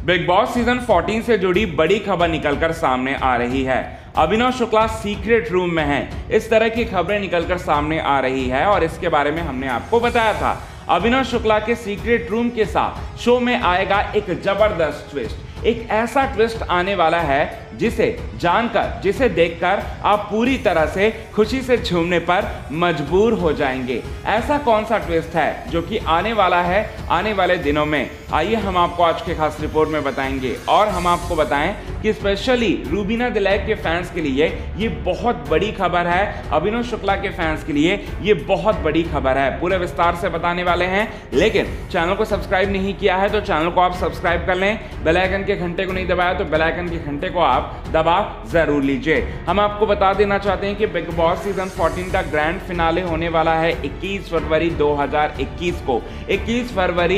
Big boss season 14 से जुड़ी बड़ी खबर निकलकर सामने आ रही है। अभिनव शुक्ला सीक्रेट रूम में हैं। इस तरह की खबरें निकलकर सामने आ रही है और इसके बारे में हमने आपको बताया था। अभिनव शुक्ला के सीक्रेट रूम के साथ शो में आएगा एक जबरदस्त ट्विस्ट। एक ऐसा ट्विस्ट आने वाला है जिसे जानकर, जिसे देखकर आप पूरी तरह से खुशी से झूमने पर मजबूर हो जाएंगे। ऐसा कौन सा ट्विस्ट है जो कि आने वाला है आने वाले दिनों में, आइए हम आपको आज के खास रिपोर्ट में बताएंगे। और हम आपको बताएं कि स्पेशली रूबीना दिलैक के फैंस के लिए ये बहुत बड़ी खबर है, अभिनव शुक्ला के फैंस के लिए ये बहुत बड़ी खबर है। पूरे विस्तार से बताने वाले हैं, लेकिन चैनल को सब्सक्राइब नहीं किया है तो चैनल को आप सब्सक्राइब कर लें। बेल आइकन के घंटे को नहीं दबाया तो बेल आइकन के घंटे को आप दबा जरूर लीजिए। हम आपको बता देना चाहते हैं कि बिग बॉस सीजन 14 का ग्रैंड फिनाले होने वाला है 21 फरवरी 2021 को। 21 फरवरी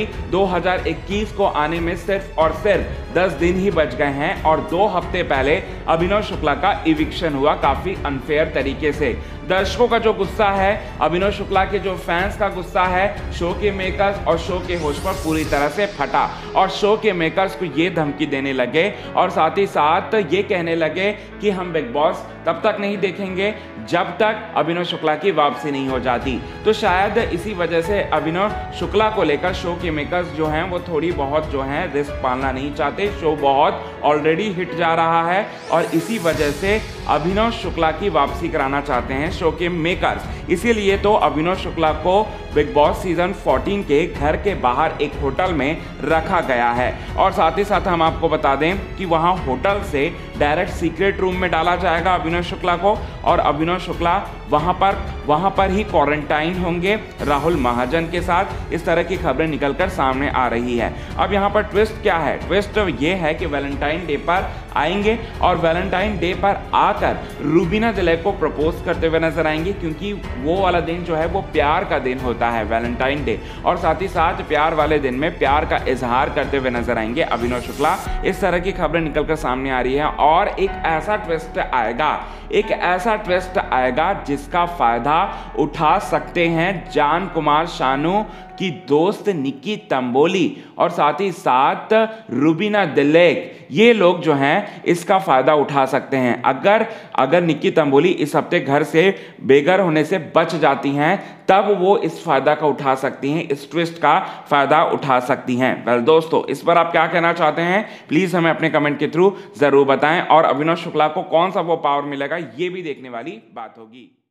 2021 को आने में सिर्फ और सिर्फ 10 दिन ही बच गए हैं और 2 हफ्ते पहले अभिनव शुक्ला का इविक्शन हुआ काफी अनफेयर तरीके से। दर्शकों का जो गुस्सा है, अभिनव शुक्ला के जो फैंस का गुस्सा है, शो के मेकर्स और शो के होस्ट पर पूरी तरह से फटा और शो के मेकर्स को ये धमकी देने लगे और साथ ही साथ ये कहने लगे कि हम बिग बॉस तब तक नहीं देखेंगे जब तक अभिनव शुक्ला की वापसी नहीं हो जाती। तो शायद इसी वजह से अभिनव शुक्ला को लेकर शो के मेकर्स जो हैं वो थोड़ी बहुत जो हैं रिस्क पालना नहीं चाहते। शो बहुत ऑलरेडी हिट जा रहा है और इसी वजह से अभिनव शुक्ला की वापसी कराना चाहते हैं शो के मेकर्स। इसीलिए तो अभिनव शुक्ला को बिग बॉस सीजन 14 के घर के बाहर एक होटल में रखा गया है और साथ ही साथ हम आपको बता दें कि वहां होटल से डायरेक्ट सीक्रेट रूम में डाला जाएगा अभिनव शुक्ला को और अभिनव शुक्ला वहां पर ही क्वारंटाइन होंगे राहुल महाजन के साथ। इस तरह की खबरें निकलकर सामने आ रही है। अब यहाँ पर ट्विस्ट क्या है? ट्विस्ट ये है कि वैलेंटाइन डे पर आएंगे और वैलेंटाइन डे पर आकर रूबीना दिलैक को प्रपोज करते हुए नजर आएंगे, क्योंकि वो वाला दिन जो है वो प्यार का दिन होता है, वैलेंटाइन डे। और साथ ही साथ प्यार वाले दिन में प्यार का इजहार करते हुए नजर आएंगे अभिनव शुक्ला। इस तरह की खबरें निकलकर सामने आ रही है और एक ऐसा ट्विस्ट आएगा जिसका फायदा उठा सकते हैं जान कुमार शानू की दोस्त निक्की तंबोली और साथ ही साथ रूबीना दिलैक। ये लोग जो हैं इसका फायदा उठा सकते हैं। अगर निक्की तंबोली इस हफ्ते घर से बेघर होने से बच जाती हैं तब वो इस फायदा का उठा सकती हैं, इस ट्विस्ट का फायदा उठा सकती हैं। वेल दोस्तों, इस पर आप क्या कहना चाहते हैं प्लीज हमें अपने कमेंट के थ्रू जरूर बताएं और अभिनव शुक्ला को कौन सा वो पावर मिलेगा ये भी देखने वाली बात होगी।